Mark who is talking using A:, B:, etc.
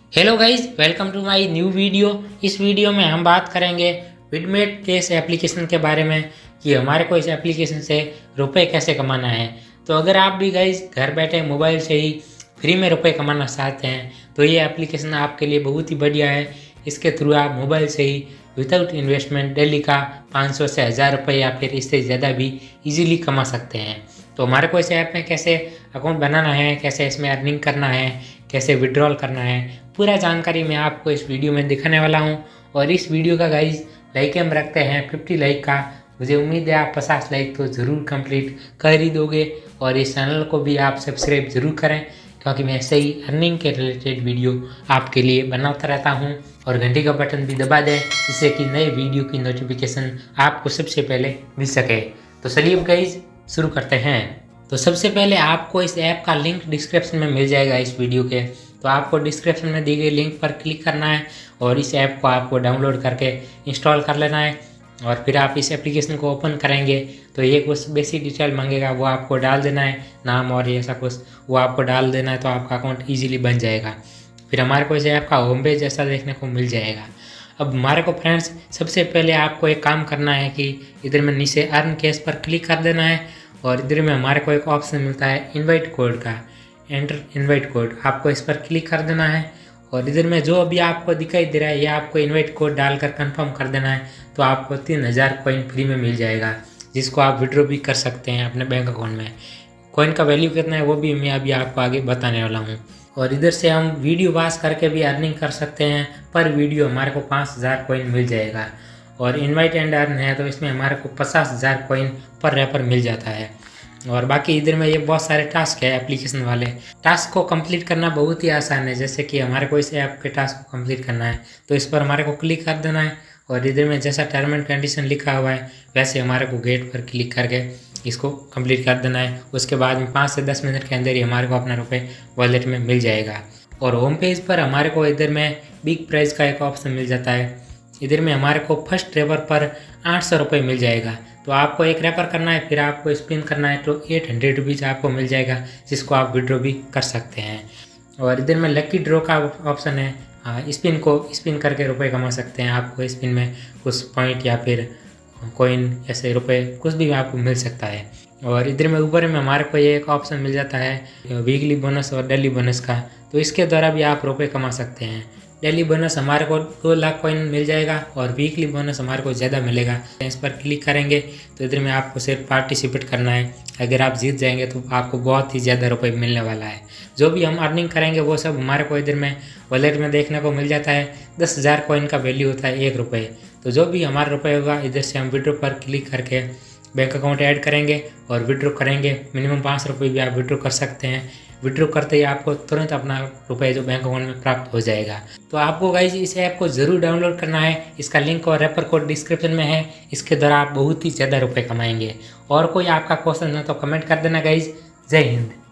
A: Hello guys, welcome to my new video. इस video में हम बात करेंगे विडमेट के इस एप्लीकेशन के बारे में कि हमारे को इस एप्लीकेशन से रुपए कैसे कमाना है। तो अगर आप भी गाइज घर बैठे मोबाइल से ही फ्री में रुपए कमाना चाहते हैं तो ये एप्लीकेशन आपके लिए बहुत ही बढ़िया है। इसके थ्रू आप मोबाइल से ही विदाउट इन्वेस्टमेंट डेली का 500 से 1000 रुपये या फिर इससे ज़्यादा भी इजीली कमा सकते हैं। तो हमारे को इस ऐप में कैसे अकाउंट बनाना है, कैसे इसमें अर्निंग करना है, कैसे विड्रॉल करना है, पूरा जानकारी मैं आपको इस वीडियो में दिखाने वाला हूं। और इस वीडियो का गाइज लाइक हम रखते हैं 50 लाइक का। मुझे उम्मीद है आप 50 लाइक तो ज़रूर कंप्लीट कर ही दोगे। और इस चैनल को भी आप सब्सक्राइब ज़रूर करें क्योंकि मैं ऐसे ही अर्निंग के रिलेटेड वीडियो आपके लिए बनाता रहता हूं। और घंटी का बटन भी दबा दें जिससे कि नए वीडियो की नोटिफिकेशन आपको सबसे पहले मिल सके। तो चलिए गाइज शुरू करते हैं। तो सबसे पहले आपको इस ऐप का लिंक डिस्क्रिप्शन में मिल जाएगा इस वीडियो के। तो आपको डिस्क्रिप्शन में दी गई लिंक पर क्लिक करना है और इस ऐप को आपको डाउनलोड करके इंस्टॉल कर लेना है। और फिर आप इस एप्लीकेशन को ओपन करेंगे तो ये कुछ बेसिक डिटेल मांगेगा, वो आपको डाल देना है, नाम और ऐसा कुछ वो आपको डाल देना है। तो आपका अकाउंट ईजिली बन जाएगा। फिर हमारे को इस ऐप का होम पेज जैसा देखने को मिल जाएगा। अब हमारे को फ्रेंड्स सबसे पहले आपको एक काम करना है कि इधर में नीचे अर्न कैश पर क्लिक कर देना है और इधर में हमारे को एक ऑप्शन मिलता है इनवाइट कोड का, एंटर इनवाइट कोड, आपको इस पर क्लिक कर देना है। और इधर में जो अभी आपको दिखाई दे रहा है ये आपको इनवाइट कोड डालकर कंफर्म कर देना है। तो आपको 3000 कॉइन फ्री में मिल जाएगा जिसको आप विड्रॉ भी कर सकते हैं अपने बैंक अकाउंट में। कॉइन का वैल्यू कितना है वो भी मैं अभी आपको आगे बताने वाला हूँ। और इधर से हम वीडियो वॉच करके भी अर्निंग कर सकते हैं। पर वीडियो हमारे को 5000 कॉइन मिल जाएगा। और इनवाइट एंड अर्न है तो इसमें हमारे को 50,000 कॉइन पर रेफर मिल जाता है। और बाकी इधर में ये बहुत सारे टास्क है एप्लीकेशन वाले। टास्क को कंप्लीट करना बहुत ही आसान है। जैसे कि हमारे को इस ऐप के टास्क को कंप्लीट करना है तो इस पर हमारे को क्लिक कर देना है। और इधर में जैसा टर्म एंड कंडीशन लिखा हुआ है वैसे हमारे को गेट पर क्लिक करके इसको कंप्लीट कर देना है। उसके बाद में 5 से 10 मिनट के अंदर ही हमारे को अपना रुपये वॉलेट में मिल जाएगा। और होम पेज पर हमारे को इधर में बिग प्राइज़ का एक ऑप्शन मिल जाता है। इधर में हमारे को फर्स्ट रेफर पर 800 रुपये मिल जाएगा। तो आपको एक रेफर करना है, फिर आपको स्पिन करना है तो 800 रुपीज़ आपको मिल जाएगा जिसको आप विड्रॉ भी कर सकते हैं। और इधर में लकी ड्रॉ का ऑप्शन है, स्पिन को स्पिन करके रुपए कमा सकते हैं। आपको स्पिन में कुछ पॉइंट या फिर कॉइन ऐसे रुपए कुछ भी आपको मिल सकता है। और इधर में ऊपर में हमारे को ये एक ऑप्शन मिल जाता है वीकली बोनस और डेली बोनस का। तो इसके द्वारा भी आप रुपए कमा सकते हैं। डेली बोनस हमारे को 2 लाख कॉइन मिल जाएगा और वीकली बोनस हमारे को ज़्यादा मिलेगा। इस पर क्लिक करेंगे तो इधर में आपको सिर्फ पार्टिसिपेट करना है। अगर आप जीत जाएंगे तो आपको बहुत ही ज़्यादा रुपए मिलने वाला है। जो भी हम अर्निंग करेंगे वो सब हमारे को इधर में वॉलेट में देखने को मिल जाता है। 10,000 कॉइन का वैल्यू होता है 1 रुपये। तो जो भी हमारा रुपये होगा इधर से हम विड्रॉ पर क्लिक करके बैंक अकाउंट ऐड करेंगे और विड्रॉ करेंगे। मिनिमम 5 रुपये भी आप विड्रॉ कर सकते हैं। विड्रॉ करते ही आपको तुरंत अपना रुपये जो बैंक अकाउंट में प्राप्त हो जाएगा। तो आपको गाइज इस ऐप को ज़रूर डाउनलोड करना है। इसका लिंक और रेफर कोड डिस्क्रिप्शन में है। इसके द्वारा आप बहुत ही ज़्यादा रुपये कमाएंगे। और कोई आपका क्वेश्चन है तो कमेंट कर देना गाइज। जय हिंद।